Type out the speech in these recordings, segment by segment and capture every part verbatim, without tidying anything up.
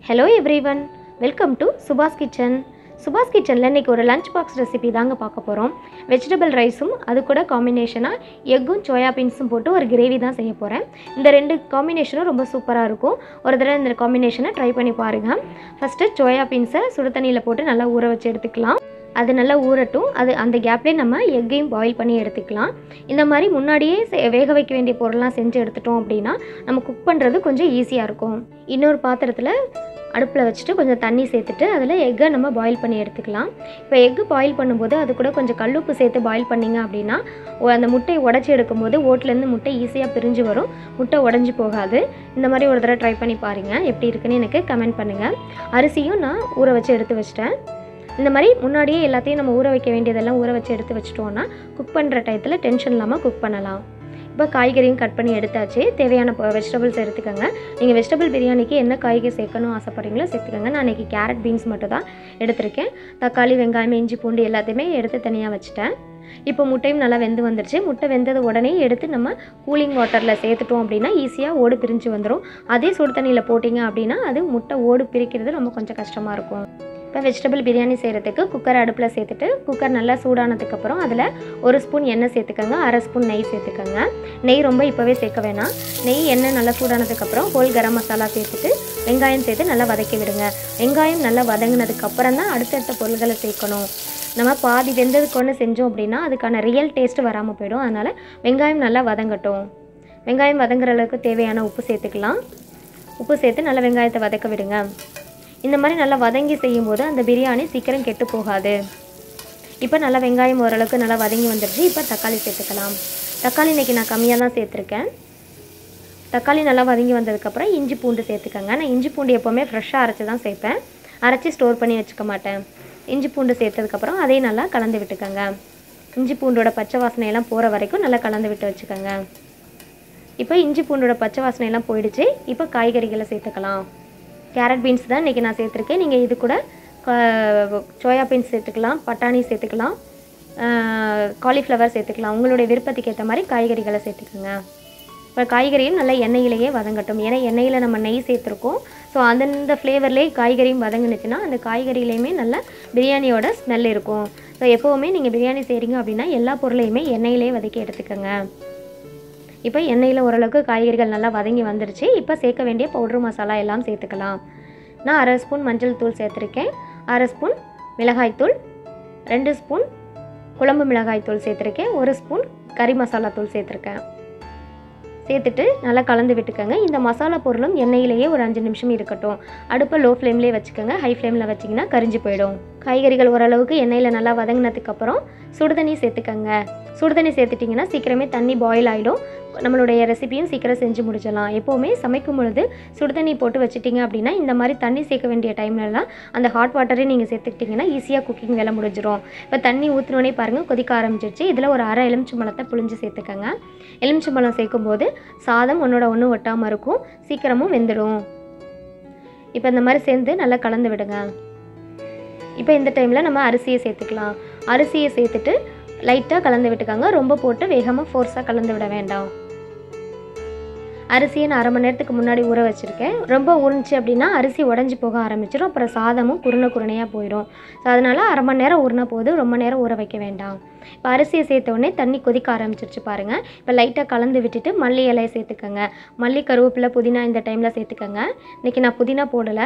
Hello everyone, welcome to Subha's Kitchen. Subha's Kitchenல இன்னைக்கு ஒரு lunch box recipe தாங்க பார்க்க போறோம். வெஜிடபிள் ரைஸும் அது கூட காம்பினேஷனா எக்கும் சோயா பீன்ஸும் போட்டு ஒரு கிரேவி தான் செய்ய போறேன். இந்த ரெண்டு காம்பினேஷனும் ரொம்ப சூப்பரா இருக்கும். ஒரு தடவை இந்த காம்பினேஷனை ட்ரை பண்ணி பாருங்க. ஃபர்ஸ்ட் சோயா பீன்ஸை சுடு தண்ணியில போட்டு நல்லா ஊற வச்சு எடுத்துக்கலாம். அது நல்லா ஊறட்டும். அது அந்த கேப்லேயே நம்ம எக்கையும் பாயில் பண்ணி எடுத்துக்கலாம். இந்த மாதிரி முன்னாடியே வேக வைக்க வேண்டிய பொருள்லாம் செஞ்சு எடுத்துட்டோம் அப்படின்னா நம்ம குக் பண்ணுறது கொஞ்சம் ஈஸியாக இருக்கும். இன்னொரு பாத்திரத்தில் அடுப்பில் வச்சுட்டு கொஞ்சம் தண்ணி சேர்த்துட்டு அதில் எக்கை நம்ம பாயில் பண்ணி எடுத்துக்கலாம். இப்போ எக்கு பாயில் பண்ணும்போது அது கூட கொஞ்சம் கல்லுப்பு சேர்த்து பாயில் பண்ணிங்க அப்படின்னா அந்த முட்டையை உடச்சி எடுக்கும்போது ஓட்டிலேருந்து முட்டை ஈஸியாக பிரிஞ்சு வரும், முட்டை உடஞ்சி போகாது. இந்த மாதிரி ஒரு தடவை ட்ரை பண்ணி பாருங்கள், எப்படி இருக்குன்னு எனக்கு கமெண்ட் பண்ணுங்கள். அரிசியும் நான் ஊற வச்சு எடுத்து வச்சிட்டேன். இந்த மாதிரி முன்னாடியே எல்லாத்தையும் நம்ம ஊற வைக்க வேண்டியதெல்லாம் ஊற வச்சு எடுத்து வச்சிட்டோன்னா குக் பண்ணுற டயத்தில் டென்ஷன் இல்லாமல் குக் பண்ணலாம். இப்போ காய்கறியும் கட் பண்ணி எடுத்தாச்சு. தேவையான வெஜிடபிள்ஸ் எடுத்துக்கோங்க. நீங்கள் வெஜிடபிள் பிரியாணிக்கு என்ன காய்கறி சேர்க்கணும் ஆசைப்படுறீங்களோ சேர்த்துக்கோங்க. நான் இன்றைக்கி கேரட் பீன்ஸ் மட்டும் தான் எடுத்திருக்கேன். தக்காளி, வெங்காயம், இஞ்சி, பூண்டு எல்லாத்தையுமே எடுத்து தனியாக வச்சுட்டேன். இப்போ முட்டையும் நல்லா வெந்து வந்துடுச்சு. முட்டை வெந்தது உடனே எடுத்து நம்ம கூலிங் வாட்டரில் சேர்த்துட்டோம் அப்படின்னா ஈஸியாக ஓடு பிரிஞ்சு வந்துடும். அதே சுடு தண்ணியில் போட்டிங்க அப்படின்னா அது முட்டை ஓடு பிரிக்கிறது ரொம்ப கொஞ்சம் கஷ்டமாக இருக்கும். இப்போ வெஜிடபிள் பிரியாணி செய்கிறதுக்கு குக்கர் அடுப்பில் சேர்த்துட்டு குக்கர் நல்லா சூடானதுக்கப்புறம் அதில் ஒரு ஸ்பூன் எண்ணெய் சேர்த்துக்கோங்க, அரை ஸ்பூன் நெய் சேர்த்துக்கோங்க. நெய் ரொம்ப இப்போவே சேர்க்க வேணாம். நெய் எண்ணெய் நல்லா சூடானதுக்கப்புறம் ஹோல் கரம் மசாலா சேர்த்துட்டு வெங்காயம் சேர்த்து நல்லா வதக்கி விடுங்க. வெங்காயம் நல்லா வதங்கினதுக்கப்புறம் தான் அடுத்தடுத்த பொருள்களை சேர்க்கணும். நம்ம பாதி வெந்ததுக்கு ஒன்று செஞ்சோம் அப்படின்னா அதுக்கான ரியல் டேஸ்ட்டு வராமல் போயிடும். அதனால் வெங்காயம் நல்லா வதங்கட்டும். வெங்காயம் வதங்குற அளவுக்கு தேவையான உப்பு சேர்த்துக்கலாம். உப்பு சேர்த்து நல்லா வெங்காயத்தை வதக்க விடுங்க. இந்த மாதிரி நல்லா வதங்கி செய்யும்போது அந்த பிரியாணி சீக்கிரம் கெட்டு போகாது. இப்போ நல்லா வெங்காயம் ஓரளவுக்கு நல்லா வதங்கி வந்துடுச்சு. இப்போ தக்காளி சேர்த்துக்கலாம். தக்காளி இன்றைக்கி நான் கம்மியாக தான் சேர்த்துருக்கேன். தக்காளி நல்லா வதங்கி வந்ததுக்கப்புறம் இஞ்சி பூண்டு சேர்த்துக்கோங்க. நான் இஞ்சி பூண்டு எப்போவுமே ஃப்ரெஷ்ஷாக அரைச்சி தான் சேர்ப்பேன், அரைச்சி ஸ்டோர் பண்ணி வச்சுக்க மாட்டேன். இஞ்சி பூண்டு சேர்த்ததுக்கப்புறம் அதையும் நல்லா கலந்து விட்டுக்கோங்க. இஞ்சி பூண்டோட பச்சை வாசனையெல்லாம் போகிற வரைக்கும் நல்லா கலந்து விட்டு வச்சுக்கோங்க. இப்போ இஞ்சி பூண்டோட பச்சை வாசனையெல்லாம் போயிடுச்சு. இப்போ காய்கறிகளை சேர்த்துக்கலாம். கேரட் பீன்ஸ் தான் இன்றைக்கி நான் சேர்த்துருக்கேன். நீங்கள் இது கூட சோயா பீன்ஸ் சேர்த்துக்கலாம், பட்டாணி சேர்த்துக்கலாம், காலிஃப்ளவர் சேர்த்துக்கலாம். உங்களுடைய விருப்பத்துக்கு ஏற்ற மாதிரி காய்கறிகளை சேர்த்துக்குங்க. இப்போ காய்கறியும் நல்லா எண்ணெயிலேயே வதங்கட்டும். ஏன்னா எண்ணெயில் நம்ம நெய் சேர்த்துருக்கோம். ஸோ அந்தந்த ஃப்ளேவர்லேயே காய்கறியும் வதங்கினுச்சுன்னா அந்த காய்கறியிலையுமே நல்ல பிரியாணியோட ஸ்மெல் இருக்கும். ஸோ எப்போவுமே நீங்கள் பிரியாணி செய்கிறீங்க அப்படின்னா எல்லா பொருளையுமே எண்ணெயிலே வதக்கி எடுத்துக்கோங்க. இப்போ எண்ணெயில் ஓரளவுக்கு காய்கறிகள் நல்லா வதங்கி வந்துடுச்சு. இப்போ சேர்க்க வேண்டிய பவுட்ரு மசாலா எல்லாம் சேர்த்துக்கலாம். நான் அரை ஸ்பூன் மஞ்சள் தூள் சேர்த்துருக்கேன், அரை ஸ்பூன் மிளகாய்த்தூள், ரெண்டு ஸ்பூன் குழம்பு மிளகாய்த்தூள் சேர்த்துருக்கேன், ஒரு ஸ்பூன் கறி மசாலா தூள் சேர்த்துருக்கேன். சேர்த்துட்டு நல்லா கலந்து விட்டுக்கோங்க. இந்த மசாலா பொருளும் எண்ணெயிலேயே ஒரு அஞ்சு நிமிஷம் இருக்கட்டும். அடுப்பை லோ ஃப்ளேம்லேயே வச்சுக்கோங்க. ஹை ஃப்ளேமில் வச்சிங்கன்னா கரிஞ்சு போயிடும். காய்கறிகள் ஓரளவுக்கு எண்ணெயில் நல்லா வதங்கினதுக்கப்புறம் சுடுதண்ணி சேர்த்துக்கோங்க. சுடுதண்ணி சேர்த்துட்டிங்கன்னா சீக்கிரமே தண்ணி பாயில் ஆகிடும். நம்மளுடைய ரெசிபியும் சீக்கிரம் செஞ்சு முடிச்சிடலாம். எப்போவுமே சமைக்கும் பொழுது சுடுதண்ணி போட்டு வச்சுட்டிங்க அப்படின்னா இந்த மாதிரி தண்ணி சேர்க்க வேண்டிய டைம்லலாம் அந்த ஹாட் வாட்டரே நீங்கள் சேர்த்துக்கிட்டிங்கன்னா ஈஸியாக குக்கிங் வேலை முடிஞ்சிடும். இப்போ தண்ணி ஊற்றினோடனே பாருங்கள் கொதிக்க ஆரம்பிச்சிருச்சு. இதில் ஒரு அரை எலுமிச்சம்பழத்தை புழிஞ்சு சேர்த்துக்கோங்க. எலுமிச்சம்பழம் சேர்க்கும்போது சாதம் ஒன்றோட ஒன்று ஒட்டாமல் இருக்கும், சீக்கிரமும் வெந்துடும். இப்போ இந்த மாதிரி சேர்ந்து நல்லா கலந்து விடுங்க. இப்போ இந்த டைமில் நம்ம அரிசியை சேர்த்துக்கலாம். அரிசியை சேர்த்துட்டு லைட்டாக கலந்து விட்டுக்காங்க. ரொம்ப போட்டு வேகமாக ஃபோர்ஸாக கலந்து விட வேண்டாம். அரிசியை நான் அரை மணி நேரத்துக்கு முன்னாடி ஊற வச்சுருக்கேன். ரொம்ப ஊறிச்சு அப்படின்னா அரிசி உடஞ்சி போக ஆரம்பிச்சிடும். அப்புறம் சாதமும் குருணை குருணையாக போயிடும். ஸோ அதனால் அரை மணி நேரம் ஊறினா போது, ரொம்ப நேரம் ஊற வைக்க வேண்டாம். இப்போ அரிசியை சேர்த்த உடனே தண்ணி கொதிக்க ஆரம்பிச்சிருச்சு பாருங்கள். இப்போ லைட்டாக கலந்து விட்டுட்டு மல்லி இலையை சேர்த்துக்கோங்க. மல்லி, கருவேப்பிலை, புதினா இந்த டைமில் சேர்த்துக்கோங்க. இன்றைக்கி நான் புதினா போடலை.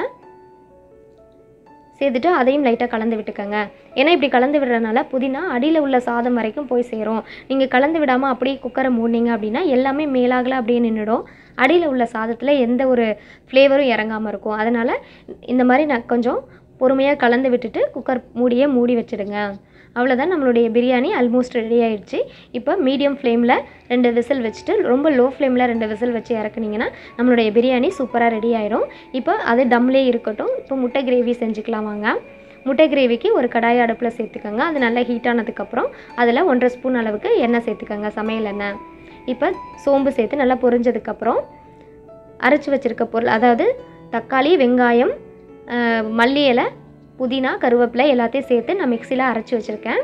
சேர்த்துட்டு அதையும் லைட்டாக கலந்து விட்டுக்கோங்க. ஏன்னா இப்படி கலந்து விடுறதுனால புதினா அடியில் உள்ள சாதம் வரைக்கும் போய் சேரும். நீங்கள் கலந்து விடாமல் அப்படியே குக்கரை மூடினீங்க அப்படின்னா எல்லாமே மேலாகல அப்படியே நின்றுடும். அடியில் உள்ள சாதத்தில் எந்த ஒரு ஃப்ளேவரும் இறங்காமல் இருக்கும். அதனால் இந்த மாதிரி நான் கொஞ்சம் பொறுமையாக கலந்து விட்டுட்டு குக்கர் மூடியே மூடி வச்சுடுங்க. அவ்வளோதான், நம்மளுடைய பிரியாணி ஆல்மோஸ்ட் ரெடி ஆகிடுச்சு. இப்போ மீடியம் ஃப்ளேமில் ரெண்டு விசில் வச்சுட்டு ரொம்ப லோ ஃப்ளேமில் ரெண்டு விசில் வச்சு இறக்குனீங்கன்னா நம்மளுடைய பிரியாணி சூப்பராக ரெடி ஆயிடும். இப்போ அது தம்லே இருக்கட்டும். இப்போ முட்டை கிரேவி செஞ்சுக்கலாம் வாங்க. முட்டை கிரேவிக்கு ஒரு கடாயை அடுப்பில் சேர்த்துக்கோங்க. அது நல்லா ஹீட் ஆனதுக்கப்புறம் அதில் ஒன்றரை ஸ்பூன் அளவுக்கு எண்ணெய் சேர்த்துக்கோங்க, சமையல் எண்ணெய். இப்போ சோம்பு சேர்த்து நல்லா பொரிஞ்சதுக்கப்புறம் அரைச்சி வச்சுருக்க பொருள், அதாவது தக்காளி, வெங்காயம், மல்லி இலை, புதினா, கருவேப்பிலை எல்லாத்தையும் சேர்த்து நான் மிக்சியில் அரைச்சி வச்சுருக்கேன்.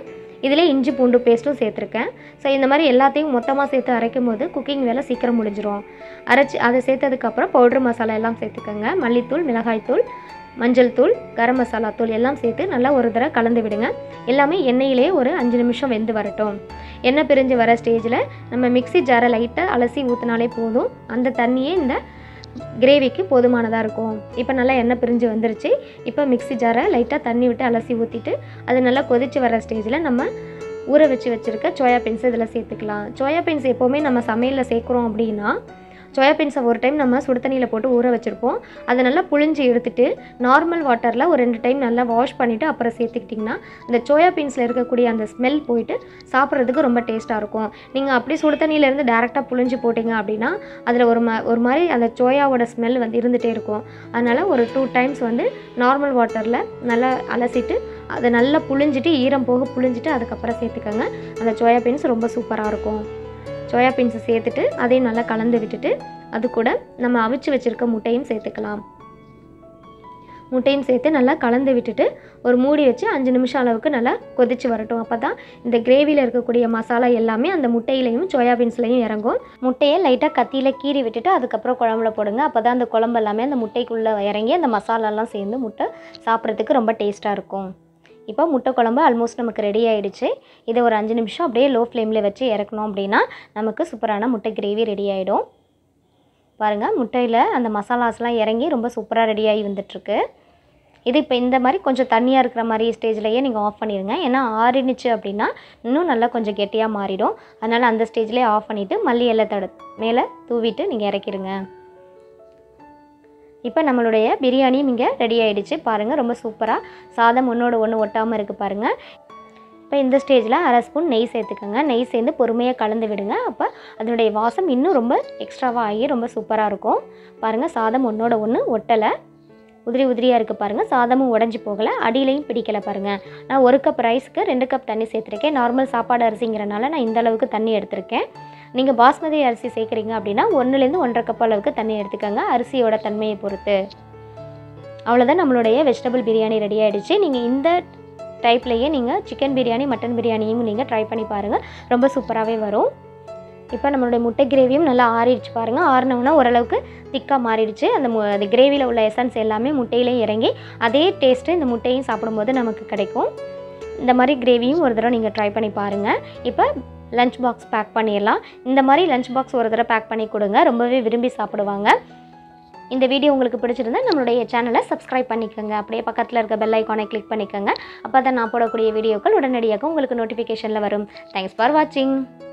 இதில் இஞ்சி பூண்டு பேஸ்ட்டும் சேர்த்துருக்கேன். ஸோ இந்த மாதிரி எல்லாத்தையும் மொத்தமாக சேர்த்து அரைக்கும் போது குக்கிங் வேலை சீக்கிரம் முடிஞ்சிடும். அரைச்சி அதை சேர்த்ததுக்கப்புறம் பவுட்ரு மசாலா எல்லாம் சேர்த்துக்கோங்க. மல்லித்தூள், மிளகாய்த்தூள், மஞ்சள் தூள், கரம் மசாலா தூள் எல்லாம் சேர்த்து நல்லா ஒரு தடவை கலந்து விடுங்க. எல்லாமே எண்ணெயிலே ஒரு அஞ்சு நிமிஷம் வெந்து வரட்டும். எண்ணெய் பிரிஞ்சு வர ஸ்டேஜில் நம்ம மிக்ஸி ஜாரை லைட்டாக அலசி ஊற்றினாலே போதும். அந்த தண்ணியே இந்த கிரேவிக்கு போதுமானதாக இருக்கும். இப்போ நல்லா எண்ணெய் பிரிஞ்சு வந்துருச்சு. இப்போ மிக்ஸி ஜாரை லைட்டாக தண்ணி விட்டு அலசி ஊற்றிட்டு அது நல்லா கொதித்து வர ஸ்டேஜில் நம்ம ஊற வச்சு வச்சுருக்க சோயா பீன்ஸ் இதில் சேர்த்துக்கலாம். சோயா பீன்ஸ் எப்போவுமே நம்ம சமையலில் சேர்க்குறோம் அப்படின்னா சோயா பீன்ஸை ஒரு டைம் நம்ம சுடு தண்ணியில் போட்டு ஊற வச்சுருப்போம். அதை நல்லா புழிஞ்சு எடுத்துகிட்டு நார்மல் வாட்டரில் ஒரு ரெண்டு டைம் நல்லா வாஷ் பண்ணிவிட்டு அப்புறம் சேர்த்துக்கிட்டிங்கன்னா இந்த சோயா பீன்ஸில் இருக்கக்கூடிய அந்த ஸ்மெல் போயிட்டு சாப்பிட்றதுக்கு ரொம்ப டேஸ்ட்டாக இருக்கும். நீங்கள் அப்படி சுடு தண்ணியிலேருந்து டேரெக்டாக புழிஞ்சு போட்டிங்க அப்படின்னா அதில் ஒரு ம ஒரு மாதிரி அந்த சோயாவோட ஸ்மெல் வந்து இருந்துகிட்டே இருக்கும். அதனால் ஒரு டூ டைம்ஸ் வந்து நார்மல் வாட்டரில் நல்லா அலசிட்டு அதை நல்லா புழிஞ்சிட்டு ஈரம் போக புழிஞ்சிட்டு அதுக்கப்புறம் சேர்த்துக்கோங்க. அந்த சோயா பீன்ஸ் ரொம்ப சூப்பராக இருக்கும். சோயா பீன்ஸை சேர்த்துட்டு அதையும் நல்லா கலந்து விட்டுட்டு அது கூட நம்ம அவிச்சு வச்சுருக்க முட்டையும் சேர்த்துக்கலாம். முட்டையும் சேர்த்து நல்லா கலந்து விட்டுட்டு ஒரு மூடி வச்சு அஞ்சு நிமிஷம் அளவுக்கு நல்லா கொதித்து வரட்டும். அப்போ தான் இந்த கிரேவியில் இருக்கக்கூடிய மசாலா எல்லாமே அந்த முட்டையிலையும் சோயா பீன்ஸ்லையும் இறங்கும். முட்டையை லைட்டாக கத்தியில் கீறி விட்டுட்டு அதுக்கப்புறம் குழம்புல போடுங்க. அப்போ தான் அந்த குழம்பு எல்லாமே அந்த முட்டைக்குள்ளே இறங்கி அந்த மசாலாலாம் சேர்ந்து முட்டை சாப்பிட்றதுக்கு ரொம்ப டேஸ்ட்டாக இருக்கும். இப்போ முட்டை குழம்பு ஆல்மோஸ்ட் நமக்கு ரெடி ஆகிடுச்சு. இதை ஒரு அஞ்சு நிமிஷம் அப்படியே லோ ஃப்ளேமில் வச்சு இறக்கணும் அப்படின்னா நமக்கு சூப்பரான முட்டை கிரேவி ரெடி ஆகிடும். பாருங்கள், முட்டையில் அந்த மசாலாஸ்லாம் இறங்கி ரொம்ப சூப்பராக ரெடியாகி வந்துட்டுருக்கு. இது இப்போ இந்த மாதிரி கொஞ்சம் தண்ணியாக இருக்கிற மாதிரி ஸ்டேஜ்லேயே நீங்கள் ஆஃப் பண்ணிடுங்க. ஏன்னா ஆறினுச்சு அப்படின்னா இன்னும் நல்லா கொஞ்சம் கெட்டியாக மாறிடும். அதனால் அந்த ஸ்டேஜ்லேயே ஆஃப் பண்ணிவிட்டு மல்லி இலை தட மேலே தூவிட்டு நீங்கள் இறக்கிடுங்க. இப்போ நம்மளுடைய பிரியாணியும் இங்கே ரெடி ஆகிடுச்சு. பாருங்கள், ரொம்ப சூப்பராக சாதம் ஒன்றோட ஒன்று ஒட்டாமல் இருக்குது பாருங்கள். இப்போ இந்த ஸ்டேஜில் அரை ஸ்பூன் நெய் சேர்த்துக்கோங்க. நெய் சேர்ந்து பொறுமையாக கலந்து விடுங்க. அப்போ அதனுடைய வாசம் இன்னும் ரொம்ப எக்ஸ்ட்ராவாக ஆகி ரொம்ப சூப்பராக இருக்கும். பாருங்கள், சாதம் ஒன்றோட ஒன்று ஒட்டலை, உதிரி உதிரியாக இருக்குது பாருங்கள். சாதமும் உடஞ்சி போகலை, அடியிலையும் பிடிக்கலை பாருங்கள். நான் ஒரு கப் ரைஸ்க்கு ரெண்டு கப் தண்ணி சேர்த்துருக்கேன். நார்மல் சாப்பாடு அரிசிங்கிறனால நான் இந்த அளவுக்கு தண்ணி எடுத்திருக்கேன். நீங்கள் பாஸ்மதி அரிசி சேர்க்குறீங்க அப்படின்னா ஒன்றுலேருந்து ஒன்றரை கப் அளவுக்கு தண்ணி எடுத்துக்கோங்க, அரிசியோட தன்மையை பொறுத்து. அவ்வளோதான், நம்மளுடைய வெஜிடபிள் பிரியாணி ரெடி ஆகிடுச்சு. நீங்கள் இந்த டைப்லேயே நீங்கள் சிக்கன் பிரியாணி, மட்டன் பிரியாணியும் நீங்கள் ட்ரை பண்ணி பாருங்கள், ரொம்ப சூப்பராகவே வரும். இப்போ நம்மளுடைய முட்டை கிரேவியும் நல்லா ஆறிடுச்சு பாருங்கள். ஆறினோன்னா ஓரளவுக்கு திக்காக மாறிடுச்சு. அந்த மு அந்த கிரேவியில் உள்ள எசன்ஸ் எல்லாமே முட்டையிலையும் இறங்கி அதே டேஸ்ட்டு இந்த முட்டையும் சாப்பிடும்போது நமக்கு கிடைக்கும். இந்த மாதிரி கிரேவியும் ஒரு தடவை நீங்கள் ட்ரை பண்ணி பாருங்கள். இப்போ லஞ்ச் பாக்ஸ் பேக் பண்ணிடலாம். இந்த மாதிரி லஞ்ச் பாக்ஸ் ஒரு தடவை பேக் பண்ணி கொடுங்க, ரொம்பவே விரும்பி சாப்பிடுவாங்க. இந்த வீடியோ உங்களுக்கு பிடிச்சிருந்தா நம்மளுடைய சேனலை சப்ஸ்கிரைப் பண்ணிக்கோங்க. அப்படியே பக்கத்தில் இருக்க பெல் ஐக்கானை கிளிக் பண்ணிக்கோங்க. அப்போ தான் நான் போடக்கூடிய வீடியோக்கள் உடனடியாக உங்களுக்கு நோட்டிஃபிகேஷனில் வரும். தேங்க்ஸ் ஃபார் வாட்சிங்.